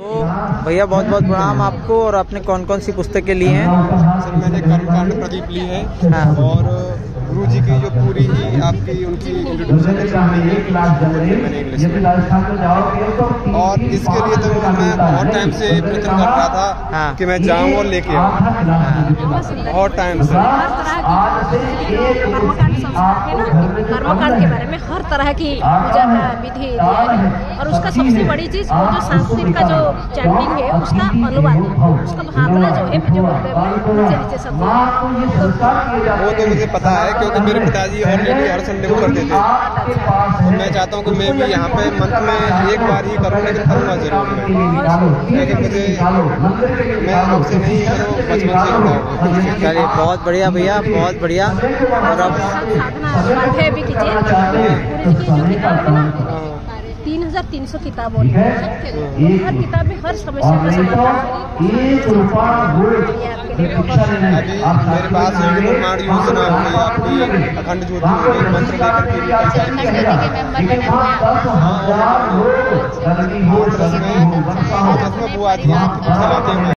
तो भैया बहुत बहुत प्रणाम आपको। और आपने कौन कौन सी पुस्तकें ली हैं? सर मैंने कर्मकांड प्रदीप ली है। हाँ। और गुरु जी की जो पूरी ही आपकी उनकी इंट्रोडक्शन मैंने इंग्लिश में। और इसके लिए तो मैं बहुत टाइम से प्रयत्न कर रहा था। हाँ। कि मैं जाऊँ और लेके आऊँ, बहुत टाइम से। कर्मकांड के बारे में हर तरह की पूजा का विधि दिया है। और उसका सबसे बड़ी चीज वो जो संस्कृत का जो चैंटिंग है उसका अनुवाद, उसका भावना जो है जो नीचे नीचे सब वो तो मुझे पता है क्योंकि मेरे पिताजी ऑलरेडी हर संडे को करते थे। तो मैं चाहता हूँ कि मैं भी यहाँ पे मंथ में एक बार ही करूँ, लेकिन करूँगा जरूर मैं। लेकिन मुझे मैं आपसे नहीं करूँ, बचपन से होगा। चलिए बहुत बढ़िया भैया, बहुत बढ़िया। और अब साधना भी कीजिए। पूरी की जो किताब है ना 3300 किताब होती है। हर किताब में हर समस्या का समाधान अभी मेरे पास निर्माण योजना हो गई, आपकी अखंड ज्योति हो गई, मंत्र लेकर के भी वो आती है।